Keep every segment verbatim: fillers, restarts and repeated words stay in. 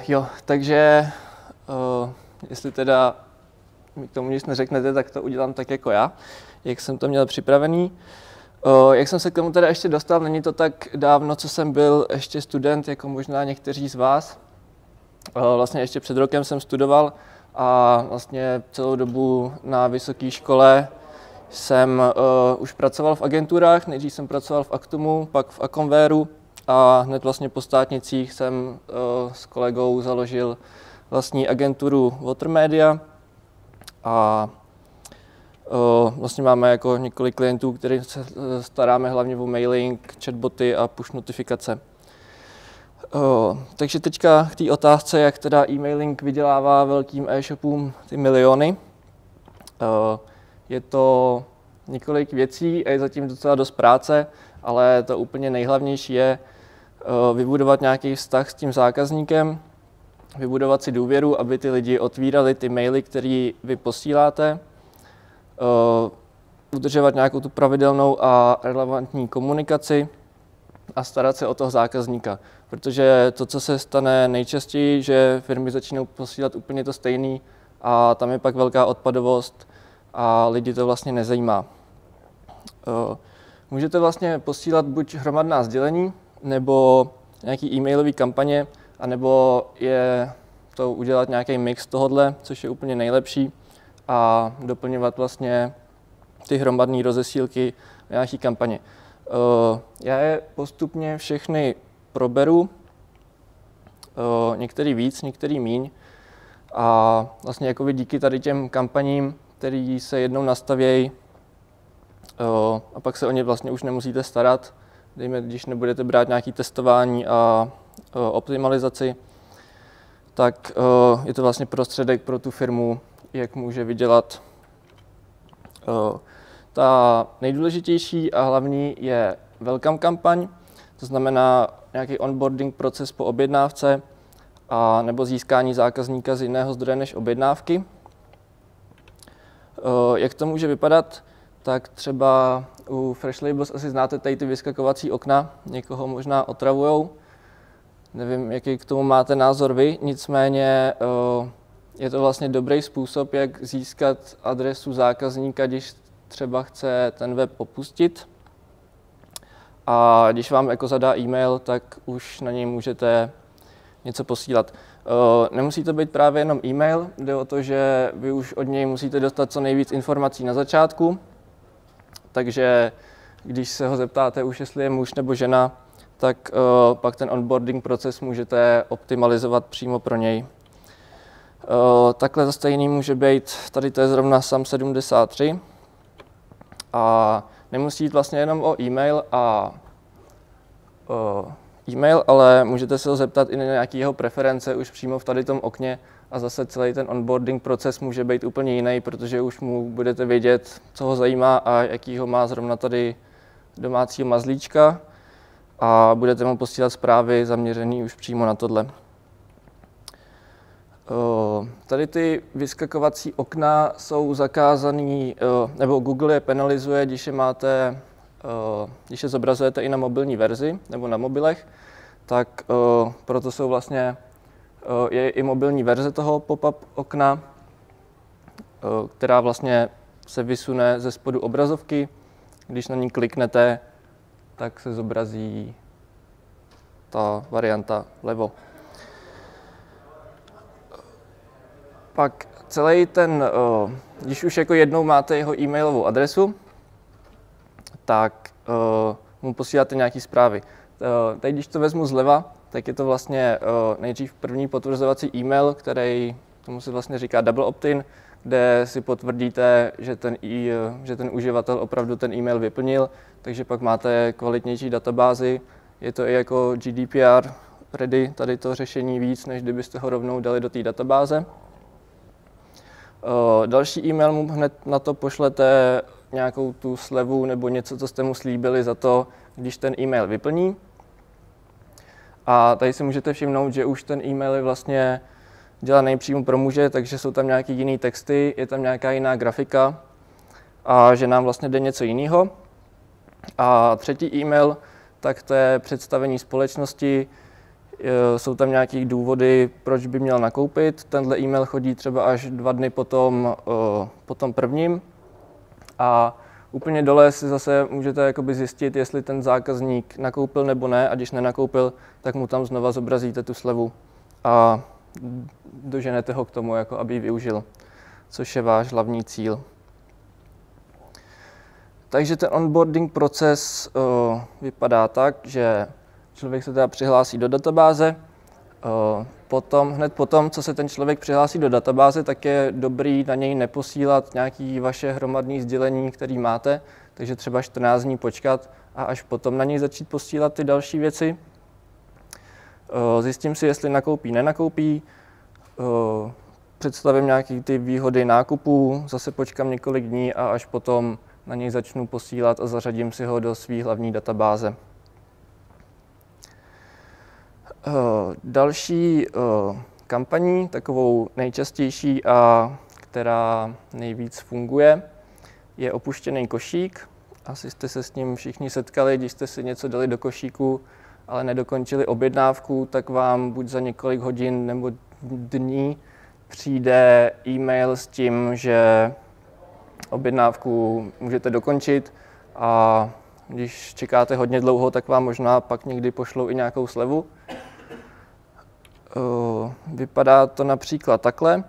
Tak jo, takže uh, jestli teda mi k tomu nic neřeknete, tak to udělám tak jako já, jak jsem to měl připravený. Uh, jak jsem se k tomu teda ještě dostal, není to tak dávno, co jsem byl ještě student, jako možná někteří z vás. Uh, vlastně ještě před rokem jsem studoval a vlastně celou dobu na vysoké škole jsem uh, už pracoval v agenturách. Nejdřív jsem pracoval v Aktumu, pak v Akonvéru a hned vlastně po státnicích jsem uh, s kolegou založil vlastní agenturu Watermedia a uh, vlastně máme jako několik klientů, kterým se staráme hlavně o mailing, chatboty a push notifikace. Uh, takže teďka k té otázce, jak teda e-mailing vydělává velkým e-shopům ty miliony. Uh, je to několik věcí a je zatím docela dost práce, ale to úplně nejhlavnější je uh, vybudovat nějaký vztah s tím zákazníkem, vybudovat si důvěru, aby ty lidi otvírali ty maily, které vy posíláte, uh, udržovat nějakou tu pravidelnou a relevantní komunikaci a starat se o toho zákazníka. Protože to, co se stane nejčastěji, že firmy začínají posílat úplně to stejný a tam je pak velká odpadovost a lidi to vlastně nezajímá. Můžete vlastně posílat buď hromadná sdělení, nebo nějaký e-mailové kampaně, anebo je to udělat nějaký mix tohodle, což je úplně nejlepší, a doplňovat vlastně ty hromadné rozesílky nějaký kampaně. Já je postupně všechny proberu, některý víc, některý míň, a vlastně jakoby díky tady těm kampaním, který se jednou nastavějí a pak se o ně vlastně už nemusíte starat, dejme, když nebudete brát nějaké testování a optimalizaci, tak je to vlastně prostředek pro tu firmu, jak může vydělat. Ta nejdůležitější a hlavní je welcome kampaň, to znamená nějaký onboarding proces po objednávce a nebo získání zákazníka z jiného zdroje než objednávky. Jak to může vypadat, tak třeba u Fresh Labels asi znáte tady ty vyskakovací okna, někoho možná otravujou. Nevím, jaký k tomu máte názor vy, nicméně je to vlastně dobrý způsob, jak získat adresu zákazníka, když třeba chce ten web opustit. A když vám jako zadá e-mail, tak už na něj můžete něco posílat. Nemusí to být právě jenom e-mail, jde o to, že vy už od něj musíte dostat co nejvíc informací na začátku. Takže když se ho zeptáte už, jestli je muž nebo žena, tak pak ten onboarding proces můžete optimalizovat přímo pro něj. Takhle to stejný může být, tady to je zrovna SAM sedmdesát tři. A nemusí jít vlastně jenom o e-mail a o e-mail, ale můžete se ho zeptat i na nějaké jeho preference už přímo v tady tom okně a zase celý ten onboarding proces může být úplně jiný, protože už mu budete vědět, co ho zajímá a jakýho má zrovna tady domácího mazlíčka a budete mu posílat zprávy zaměřené už přímo na tohle. Tady ty vyskakovací okna jsou zakázaný, nebo Google je penalizuje, když je máte, když je zobrazujete i na mobilní verzi nebo na mobilech, tak proto jsou vlastně, je i mobilní verze toho pop-up okna, která vlastně se vysune ze spodu obrazovky. Když na ní kliknete, tak se zobrazí ta varianta vlevo. Pak celý ten, když už jako jednou máte jeho e-mailovou adresu, tak mu posíláte nějaké zprávy. Teď, když to vezmu zleva, tak je to vlastně nejdřív první potvrzovací e-mail, který, tomu se vlastně říká double opt-in, kde si potvrdíte, že ten, e, že ten uživatel opravdu ten e-mail vyplnil, takže pak máte kvalitnější databázi. Je to i jako G D P R ready, tady to řešení víc, než kdybyste ho rovnou dali do té databáze. Další e-mail mu hned na to pošlete nějakou tu slevu nebo něco, co jste mu slíbili za to, když ten e-mail vyplní. A tady si můžete všimnout, že už ten e-mail je vlastně dělaný přímo pro muže, takže jsou tam nějaké jiné texty, je tam nějaká jiná grafika a že nám vlastně jde něco jiného. A třetí e-mail, tak to je představení společnosti, jsou tam nějaké důvody, proč by měl nakoupit. Tenhle e-mail chodí třeba až dva dny potom, po tom prvním. A úplně dole si zase můžete jakoby zjistit, jestli ten zákazník nakoupil nebo ne, a když nenakoupil, tak mu tam znova zobrazíte tu slevu a doženete ho k tomu, jako aby ji využil, což je váš hlavní cíl. Takže ten onboarding proces uh, vypadá tak, že člověk se teda přihlásí do databáze. Uh, potom, hned potom, co se ten člověk přihlásí do databáze, tak je dobrý na něj neposílat nějaké vaše hromadné sdělení, které máte, takže třeba čtrnáct dní počkat a až potom na něj začít posílat ty další věci. Uh, zjistím si, jestli nakoupí, nenakoupí. Uh, představím nějaké ty výhody nákupu, zase počkám několik dní a až potom na něj začnu posílat a zařadím si ho do své hlavní databáze. Další kampaní, takovou nejčastější a která nejvíc funguje, je opuštěný košík. Asi jste se s ním všichni setkali, když jste si něco dali do košíku, ale nedokončili objednávku, tak vám buď za několik hodin nebo dní přijde e-mail s tím, že objednávku můžete dokončit, a když čekáte hodně dlouho, tak vám možná pak někdy pošlou i nějakou slevu. Vypadá to například takhle.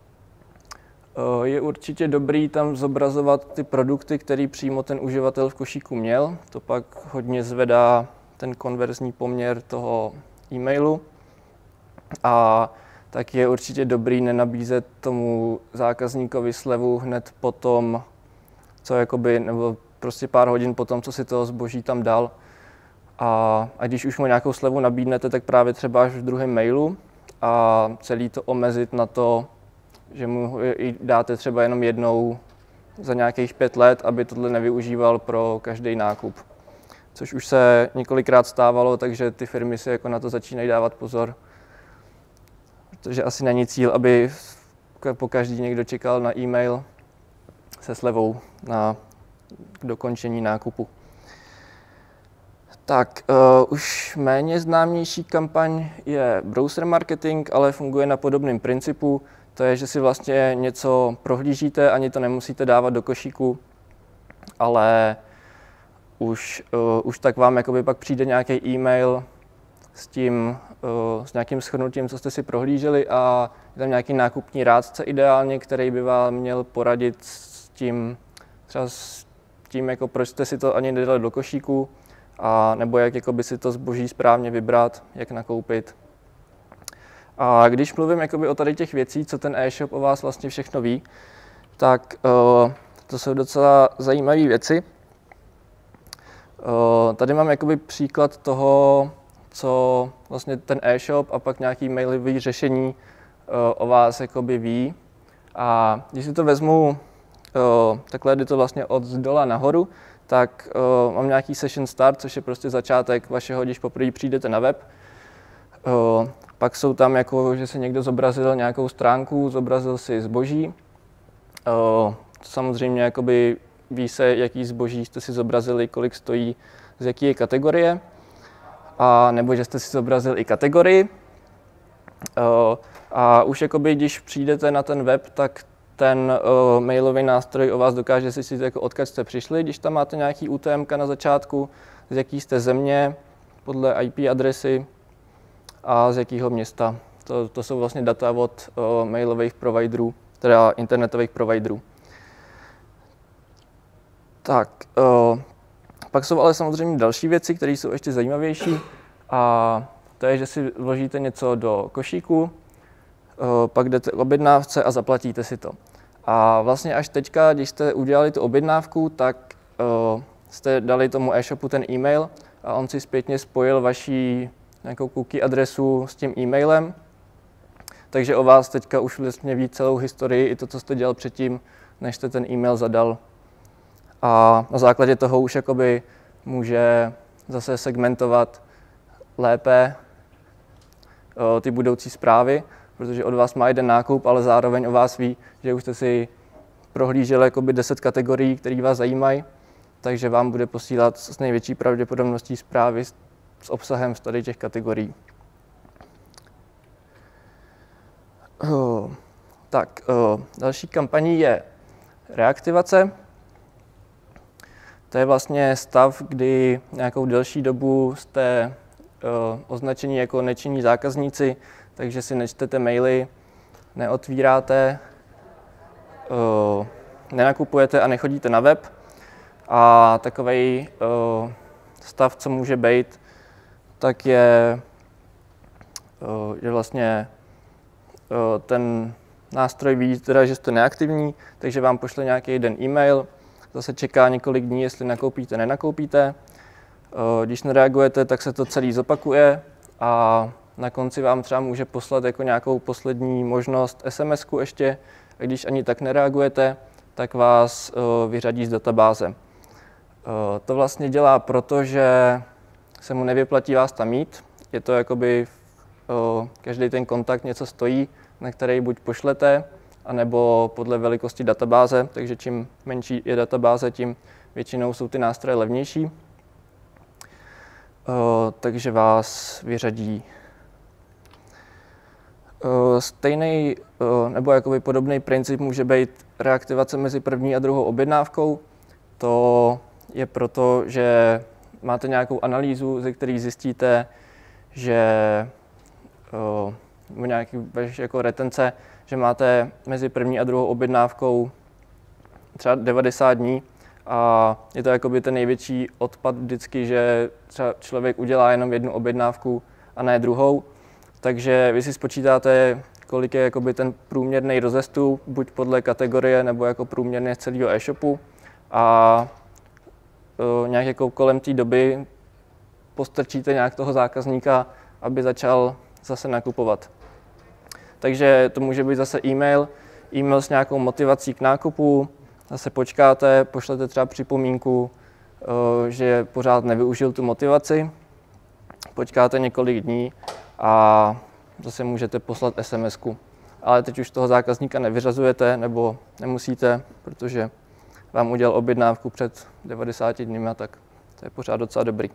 Je určitě dobrý tam zobrazovat ty produkty, které přímo ten uživatel v košíku měl. To pak hodně zvedá ten konverzní poměr toho e-mailu. A tak je určitě dobrý nenabízet tomu zákazníkovi slevu hned potom, co jakoby, nebo prostě pár hodin potom, co si toho zboží tam dal. A, a když už mu nějakou slevu nabídnete, tak právě třeba až v druhém mailu, a celý to omezit na to, že mu ji dáte třeba jenom jednou za nějakých pět let, aby tohle nevyužíval pro každý nákup. Což už se několikrát stávalo, takže ty firmy si jako na to začínají dávat pozor. Protože asi není cíl, aby po každý někdo čekal na e-mail se slevou na dokončení nákupu. Tak, uh, už méně známější kampaň je browser marketing, ale funguje na podobném principu. To je, že si vlastně něco prohlížíte, ani to nemusíte dávat do košíku, ale už, uh, už tak vám jakoby pak přijde nějaký e-mail s tím, uh, s nějakým shrnutím, co jste si prohlíželi, a je tam nějaký nákupní rádce ideálně, který by vám měl poradit s tím, třeba s tím, jako proč jste si to ani nedali do košíku, a nebo jak jakoby si to zboží správně vybrat, jak nakoupit. A když mluvím jakoby o tady těch věcí, co ten e-shop o vás vlastně všechno ví, tak uh, to jsou docela zajímavé věci. Uh, tady mám jakoby příklad toho, co vlastně ten e-shop a pak nějaký mailový řešení uh, o vás jakoby ví. A když si to vezmu, uh, takhle jde to vlastně od zdola nahoru, tak uh, mám nějaký session start, což je prostě začátek vašeho, když poprvé přijdete na web. Uh, pak jsou tam, jako, že se někdo zobrazil nějakou stránku, zobrazil si zboží. Uh, samozřejmě jakoby ví se, jaký zboží jste si zobrazili, kolik stojí, z jaký je kategorie. A nebo že jste si zobrazil i kategorii. Uh, a už jakoby, když přijdete na ten web, tak ten uh, mailový nástroj o vás dokáže zjistit, jako odkud jste přišli, když tam máte nějaký U T M ka na začátku, z jaký jste země, podle I P adresy a z jakého města. To, to jsou vlastně data od uh, mailových providerů, teda internetových providerů. Tak, uh, pak jsou ale samozřejmě další věci, které jsou ještě zajímavější, a to je, že si vložíte něco do košíku, pak jdete k objednávce a zaplatíte si to. A vlastně až teďka, když jste udělali tu objednávku, tak uh, jste dali tomu e-shopu ten e-mail a on si zpětně spojil vaši nějakou cookie adresu s tím e-mailem. Takže o vás teďka už vlastně ví celou historii, i to, co jste dělal předtím, než jste ten e-mail zadal. A na základě toho už jakoby může zase segmentovat lépe uh, ty budoucí zprávy, protože od vás má jeden nákup, ale zároveň o vás ví, že už jste si prohlíželi jakoby deset kategorií, které vás zajímají, takže vám bude posílat s největší pravděpodobností zprávy s obsahem z tady těch kategorií. Uh, tak, uh, další kampaní je reaktivace. To je vlastně stav, kdy nějakou delší dobu jste uh, označení jako nečinní zákazníci, takže si nečtete maily, neotvíráte, uh, nenakupujete a nechodíte na web. A takový uh, stav, co může být, tak je, uh, je vlastně uh, ten nástroj ví, teda, že jste neaktivní, takže vám pošle nějaký jeden e-mail, zase čeká několik dní, jestli nakoupíte, nenakoupíte. Uh, když nereagujete, tak se to celý zopakuje a na konci vám třeba může poslat jako nějakou poslední možnost es em esku ještě, a když ani tak nereagujete, tak vás uh, vyřadí z databáze. To vlastně dělá proto, že se mu nevyplatí vás tam mít. Je to jakoby každý ten kontakt něco stojí, na který buď pošlete, anebo podle velikosti databáze, takže čím menší je databáze, tím většinou jsou ty nástroje levnější. Takže vás vyřadí. Stejný nebo jakoby podobný princip může být reaktivace mezi první a druhou objednávkou. To je proto, že máte nějakou analýzu, ze které zjistíte, že o, nějaký jako retence, že máte mezi první a druhou objednávkou třeba devadesát dní a je to jakoby ten největší odpad vždycky, že třeba člověk udělá jenom jednu objednávku a ne druhou. Takže vy si spočítáte, kolik je jakoby ten průměrný rozestup, buď podle kategorie nebo jako průměrně z celého e-shopu. A uh, nějak jako kolem té doby postrčíte nějak toho zákazníka, aby začal zase nakupovat. Takže to může být zase e-mail, e-mail s nějakou motivací k nákupu, zase počkáte, pošlete třeba připomínku, uh, že pořád nevyužil tu motivaci, počkáte několik dní a zase můžete poslat es em esku. Ale teď už toho zákazníka nevyřazujete nebo nemusíte, protože vám udělal objednávku před devadesáti dny, tak to je pořád docela dobrý.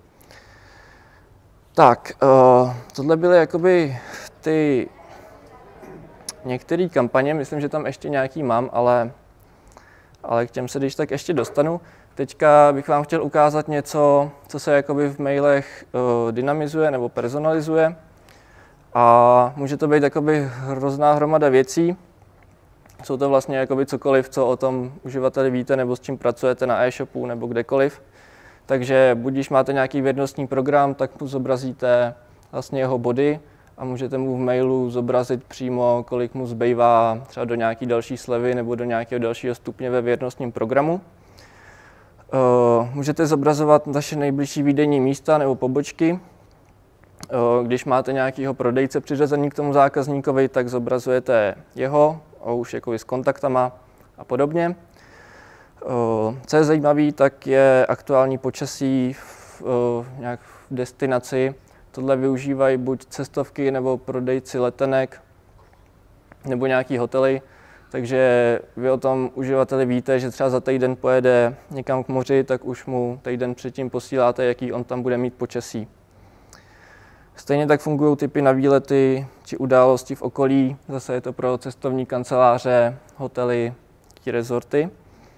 Tak, uh, tohle byly jakoby ty některé kampaně, myslím, že tam ještě nějaký mám, ale, ale k těm se když tak ještě dostanu. Teďka bych vám chtěl ukázat něco, co se jakoby v mailech uh, dynamizuje nebo personalizuje. A může to být jakoby hrozná hromada věcí. Jsou to vlastně jakoby cokoliv, co o tom uživateli víte, nebo s čím pracujete na e-shopu, nebo kdekoliv. Takže buď když máte nějaký věrnostní program, tak mu zobrazíte vlastně jeho body a můžete mu v mailu zobrazit přímo, kolik mu zbývá třeba do nějaké další slevy nebo do nějakého dalšího stupně ve věrnostním programu. Můžete zobrazovat vaše nejbližší výdejní místa nebo pobočky. Když máte nějakého prodejce přiřazený k tomu zákazníkovi, tak zobrazujete jeho, a už jako s kontaktama a podobně. Co je zajímavé, tak je aktuální počasí v, nějak v destinaci. Tohle využívají buď cestovky nebo prodejci letenek nebo nějaký hotely. Takže vy o tom uživateli víte, že třeba za týden pojede někam k moři, tak už mu týden předtím posíláte, jaký on tam bude mít počasí. Stejně tak fungují typy na výlety či události v okolí. Zase je to pro cestovní kanceláře, hotely, rezorty.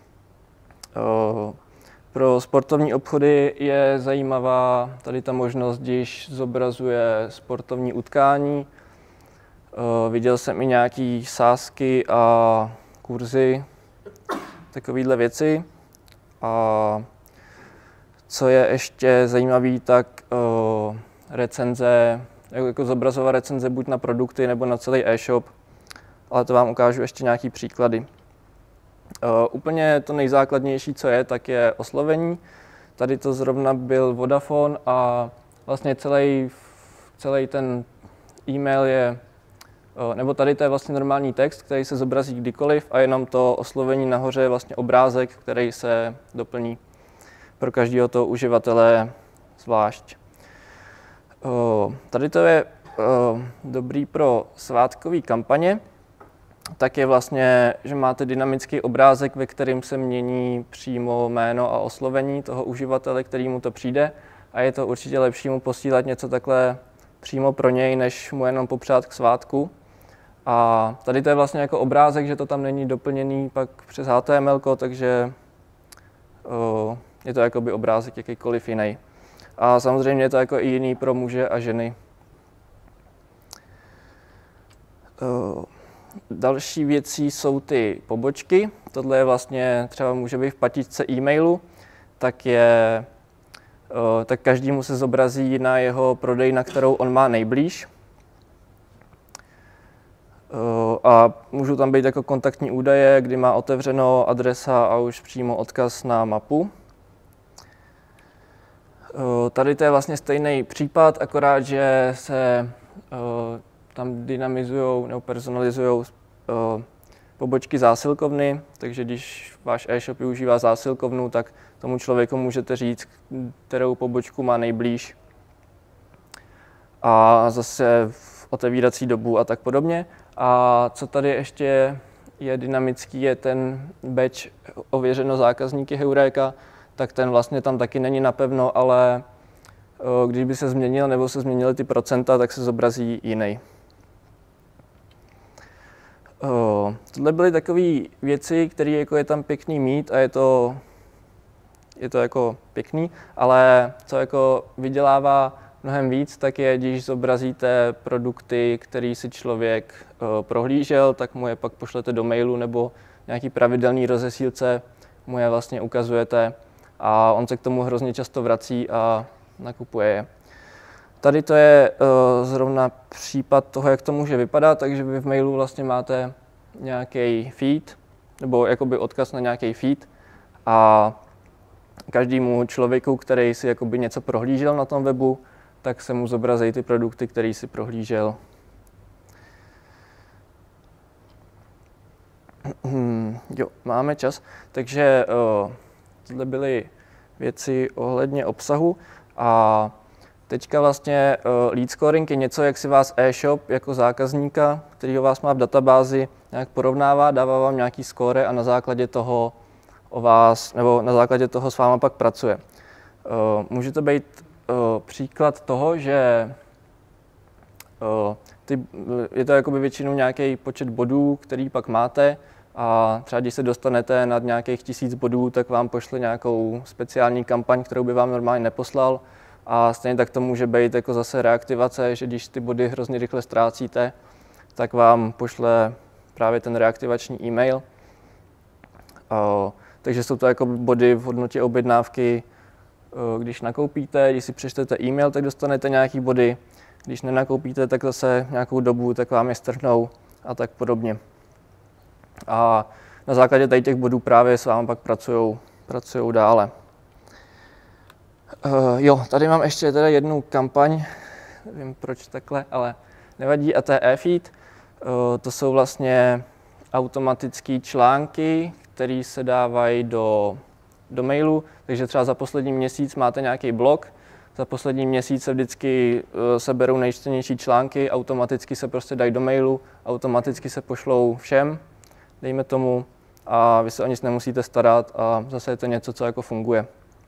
Pro sportovní obchody je zajímavá tady ta možnost, když zobrazuje sportovní utkání. Viděl jsem i nějaké sázky a kurzy, takovéhle věci. A co je ještě zajímavé, tak recenze, jako zobrazovat recenze buď na produkty nebo na celý e-shop, ale to vám ukážu ještě nějaký příklady. Uh, úplně to nejzákladnější, co je, tak je oslovení. Tady to zrovna byl Vodafone a vlastně celý, celý ten e-mail je, uh, nebo tady to je vlastně normální text, který se zobrazí kdykoliv a jenom to oslovení nahoře je vlastně obrázek, který se doplní pro každého toho uživatele zvlášť. Uh, tady to je uh, dobrý pro svátkové kampaně, tak je vlastně, že máte dynamický obrázek, ve kterém se mění přímo jméno a oslovení toho uživatele, kterýmu to přijde a je to určitě lepší mu posílat něco takhle přímo pro něj, než mu jenom popřát k svátku. A tady to je vlastně jako obrázek, že to tam není doplněný pak přes H T M L, takže uh, je to jakoby obrázek jakýkoliv jiný. A samozřejmě je to jako i jiný pro muže a ženy. Uh, další věcí jsou ty pobočky. Tohle je vlastně třeba může být v patičce e-mailu, tak je uh, tak každému se zobrazí na jeho prodej, na kterou on má nejblíž. A můžou tam být jako kontaktní údaje, kdy má otevřeno, adresa a už přímo odkaz na mapu. Tady to je vlastně stejný případ, akorát, že se tam dynamizují nebo personalizují pobočky zásilkovny, takže když váš e-shop využívá zásilkovnu, tak tomu člověku můžete říct, kterou pobočku má nejblíž. A zase v otevírací dobu a tak podobně. A co tady ještě je dynamický, je ten badge ověřeno zákazníky Heureka, tak ten vlastně tam taky není napevno, ale když by se změnil nebo se změnily ty procenta, tak se zobrazí jiný. Tohle byly takové věci, které jako je tam pěkný mít a je to, je to jako pěkný, ale co jako vydělává mnohem víc, tak je, když zobrazíte produkty, který si člověk uh, prohlížel, tak mu je pak pošlete do mailu nebo nějaký pravidelný rozesílce mu je vlastně ukazujete a on se k tomu hrozně často vrací a nakupuje je. Tady to je uh, zrovna případ toho, jak to může vypadat, takže vy v mailu vlastně máte nějaký feed, nebo jakoby odkaz na nějaký feed a každému člověku, který si jakoby něco prohlížel na tom webu, tak se mu zobrazí ty produkty, které si prohlížel. Jo, máme čas. Takže uh, tohle byly věci ohledně obsahu a teďka vlastně uh, lead scoring je něco, jak si vás e-shop jako zákazníka, který vás má v databázi, nějak porovnává, dává vám nějaký skóre a na základě toho o vás, nebo na základě toho s váma pak pracuje. Uh, může to být uh, příklad toho, že uh, ty, je to jakoby většinou nějaký počet bodů, který pak máte a třeba když se dostanete nad nějakých tisíc bodů, tak vám pošle nějakou speciální kampaň, kterou by vám normálně neposlal. A stejně tak to může být jako zase reaktivace, že když ty body hrozně rychle ztrácíte, tak vám pošle právě ten reaktivační e-mail. Uh, takže jsou to jako body v hodnotě objednávky. Uh, když nakoupíte, když si přečtete e-mail, tak dostanete nějaký body. Když nenakoupíte, tak zase nějakou dobu, tak vám je strhnou a tak podobně. A na základě tady těch bodů právě s vámi pak pracujou, pracujou dále. Uh, jo, tady mám ještě teda jednu kampaň, nevím proč takhle, ale nevadí, a to je e-feed. Uh, to jsou vlastně automatické články, které se dávají do, do mailu, takže třeba za poslední měsíc máte nějaký blog, za poslední měsíc se vždycky uh, seberou nejčtenější články, automaticky se prostě dají do mailu, automaticky se pošlou všem, dejme tomu, a vy se o nic nemusíte starat a zase je to něco, co jako funguje.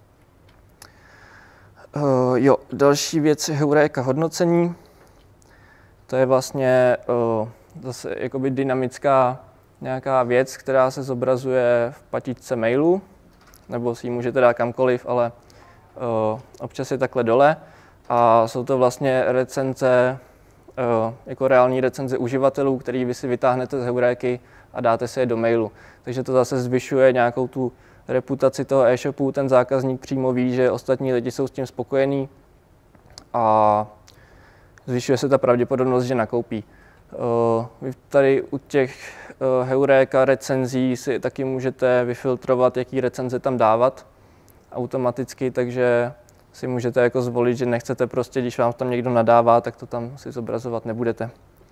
Uh, jo, další věc je Heureka hodnocení. To je vlastně uh, zase jakoby dynamická nějaká věc, která se zobrazuje v patičce mailu, nebo si ji můžete dát kamkoliv, ale uh, občas je takhle dole. A jsou to vlastně recenze, uh, jako reální recenze uživatelů, který vy si vytáhnete z Heureky a dáte si je do mailu. Takže to zase zvyšuje nějakou tu reputaci toho e-shopu, ten zákazník přímo ví, že ostatní lidi jsou s tím spokojení a zvyšuje se ta pravděpodobnost, že nakoupí. Uh, vy tady u těch uh, Heureka recenzí si taky můžete vyfiltrovat, jaký recenze tam dávat automaticky, takže si můžete jako zvolit, že nechcete prostě, když vám tam někdo nadává, tak to tam si zobrazovat nebudete.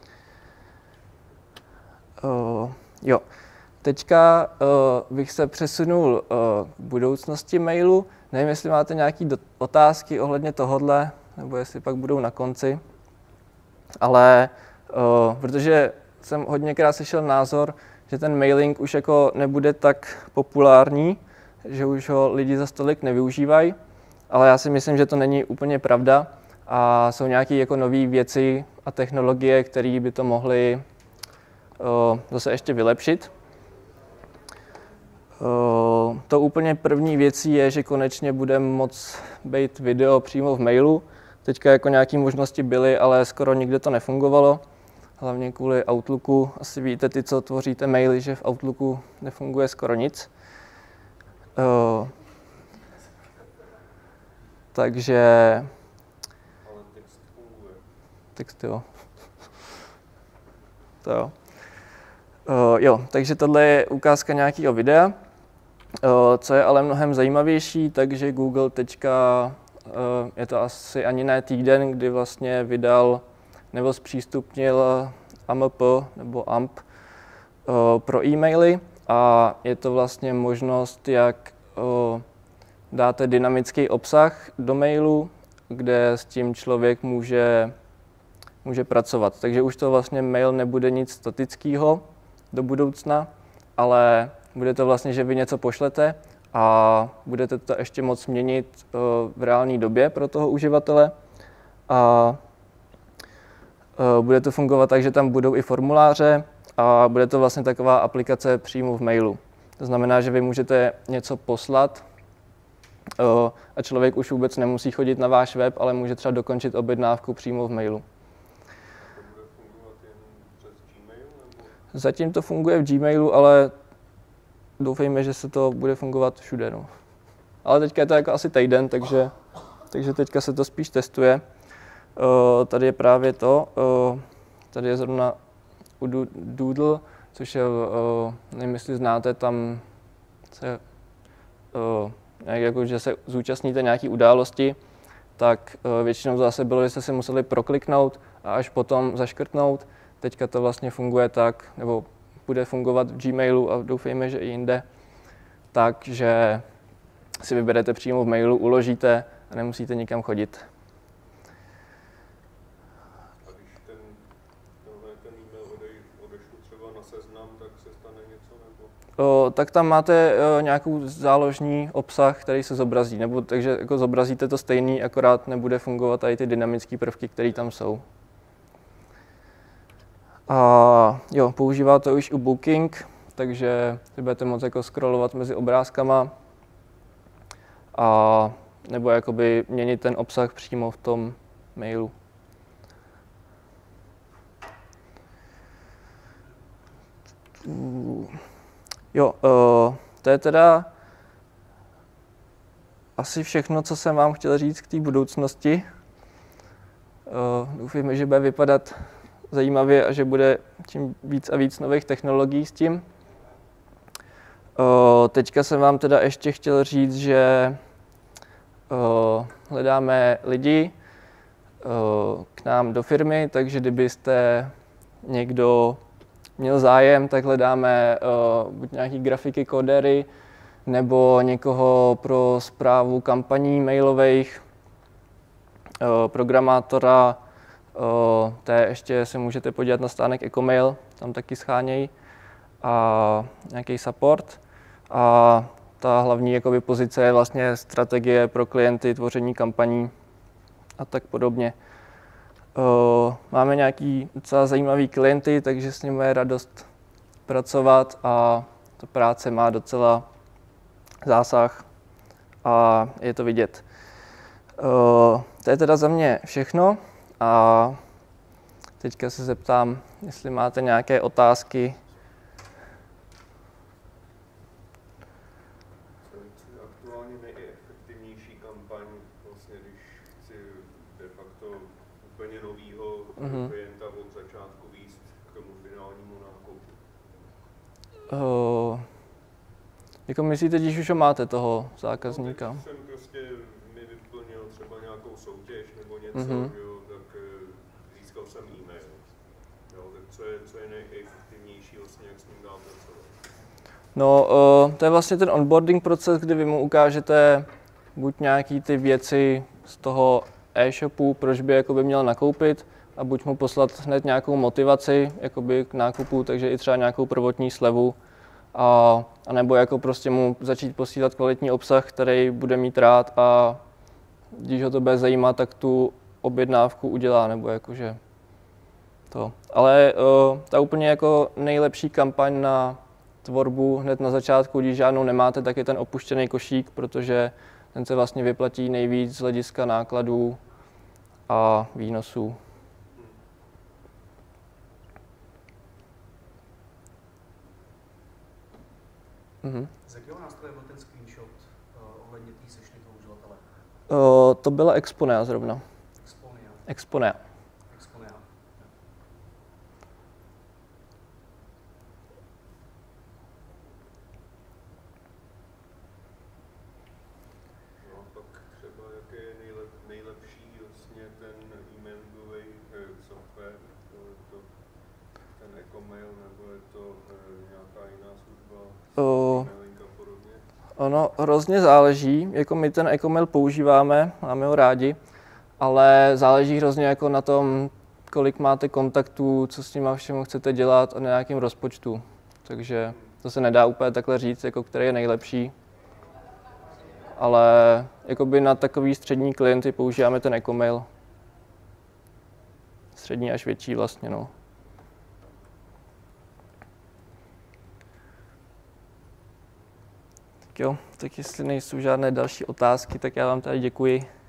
Uh, jo. Teďka uh, bych se přesunul uh, k budoucnosti mailu. Nevím, jestli máte nějaké otázky ohledně tohodle, nebo jestli pak budou na konci. Ale uh, protože jsem hodněkrát slyšel názor, že ten mailing už jako nebude tak populární, že už ho lidi za tolik nevyužívají, ale já si myslím, že to není úplně pravda a jsou nějaké jako nové věci a technologie, které by to mohly zase ještě vylepšit. To úplně první věcí je, že konečně bude moct být video přímo v mailu. Teďka jako nějaké možnosti byly, ale skoro nikde to nefungovalo. Hlavně kvůli Outlooku. Asi víte, ty, co tvoříte maily, že v Outlooku nefunguje skoro nic. Uh, takže... Ale text funguje. Text jo. To jo. Uh, jo, takže tohle je ukázka nějakého videa. Uh, co je ale mnohem zajímavější, takže Google teďka, uh, je to asi ani ne týden, kdy vlastně vydal nebo zpřístupnil A M P nebo A M P uh, pro e-maily a je to vlastně možnost, jak uh, dáte dynamický obsah do mailu, kde s tím člověk může, může pracovat. Takže už to vlastně mail nebude nic statického do budoucna, ale bude to vlastně, že vy něco pošlete a budete to ještě moc měnit uh, v reálné době pro toho uživatele. A bude to fungovat tak, že tam budou i formuláře a bude to vlastně taková aplikace přímo v mailu. To znamená, že vy můžete něco poslat a člověk už vůbec nemusí chodit na váš web, ale může třeba dokončit objednávku přímo v mailu. To bude fungovat jen přes Gmail? Nebo? Zatím to funguje v Gmailu, ale doufejme, že se to bude fungovat všude. No. Ale teďka je to jako asi týden, takže, takže teďka se to spíš testuje. Uh, tady je právě to, uh, tady je zrovna u Doodle, což je, uh, nevím, jestli znáte, tam se, uh, jako, že se zúčastníte nějaké události, tak uh, většinou zase bylo, že jste si museli prokliknout a až potom zaškrtnout. Teďka to vlastně funguje tak, nebo bude fungovat v Gmailu a doufejme, že i jinde, takže si vyberete přímo v mailu, uložíte a nemusíte nikam chodit. O, tak tam máte o, nějakou záložní obsah, který se zobrazí, nebo takže jako zobrazíte to stejný, akorát nebude fungovat tady ty dynamické prvky, které tam jsou. A jo, používá to už u Booking, takže si budete moct jako scrollovat mezi obrázkama a nebo jakoby měnit ten obsah přímo v tom mailu. Jo, uh, to je teda asi všechno, co jsem vám chtěl říct k té budoucnosti. Uh, doufujeme, že bude vypadat zajímavě a že bude tím víc a víc nových technologií s tím. Uh, teďka jsem vám teda ještě chtěl říct, že uh, hledáme lidi uh, k nám do firmy, takže kdybyste někdo měl zájem, tak hledáme uh, buď nějaký grafiky, kódery, nebo někoho pro správu kampaní mailových, uh, programátora, uh, té ještě se můžete podívat na stánek Ecomail, tam taky schánějí, a nějaký support. A ta hlavní jakoby, pozice je vlastně strategie pro klienty, tvoření kampaní a tak podobně. Uh, máme nějaký docela zajímavý klienty, takže s nimi je radost pracovat a ta práce má docela zásah a je to vidět. Uh, to je teda za mě všechno a teďka se zeptám, jestli máte nějaké otázky. Co je aktuálně nejefektivnější kampaň, vlastně, když chci de facto úplně novýho mm-hmm. klienta od začátku víc k tomu finálnímu nákupu? Uh, jako myslíte, když už ho máte, toho zákazníka? No, jsem prostě mi vyplnil třeba nějakou soutěž nebo něco, mm-hmm. jo, tak získal jsem e-mail. Jo, tak co je, co je nejefektivnější vlastně, jak s ním dál pracovat? No, uh, to je vlastně ten onboarding proces, kdy vy mu ukážete buď nějaký ty věci z toho e-shopu, proč by jakoby měl nakoupit, a buď mu poslat hned nějakou motivaci jakoby k nákupu, takže i třeba nějakou prvotní slevu, a, a nebo jako prostě mu začít posílat kvalitní obsah, který bude mít rád, a když ho to bude zajímat, tak tu objednávku udělá, nebo jakože to. Ale uh, ta úplně jako nejlepší kampaň na tvorbu hned na začátku, když žádnou nemáte, tak je ten opuštěný košík, protože ten se vlastně vyplatí nejvíc z hlediska nákladů a výnosů. Mhm. Z jakého nástroje byl ten screenshot uh, ohledně té sešny toho uživatele? Uh, to byla Exponea zrovna. Exponea. Exponea. Exponea. No a pak třeba jaký je nejlep, nejlepší vlastně ten e-mailový eh, software, to, ten Ecomail, nebo je to eh, nějaká jiná služba, Uh, mailing a podobně? Ono hrozně záleží, jako my ten Ecomail používáme, máme ho rádi, ale záleží hrozně jako na tom, kolik máte kontaktů, co s nima všemu chcete dělat a na nějakém rozpočtu. Takže to se nedá úplně takhle říct, jako který je nejlepší. Ale jakoby na takový střední klienty používáme ten Ecomail. Střední až větší vlastně, no. Tak jo, tak jestli nejsou žádné další otázky, tak já vám tady děkuji.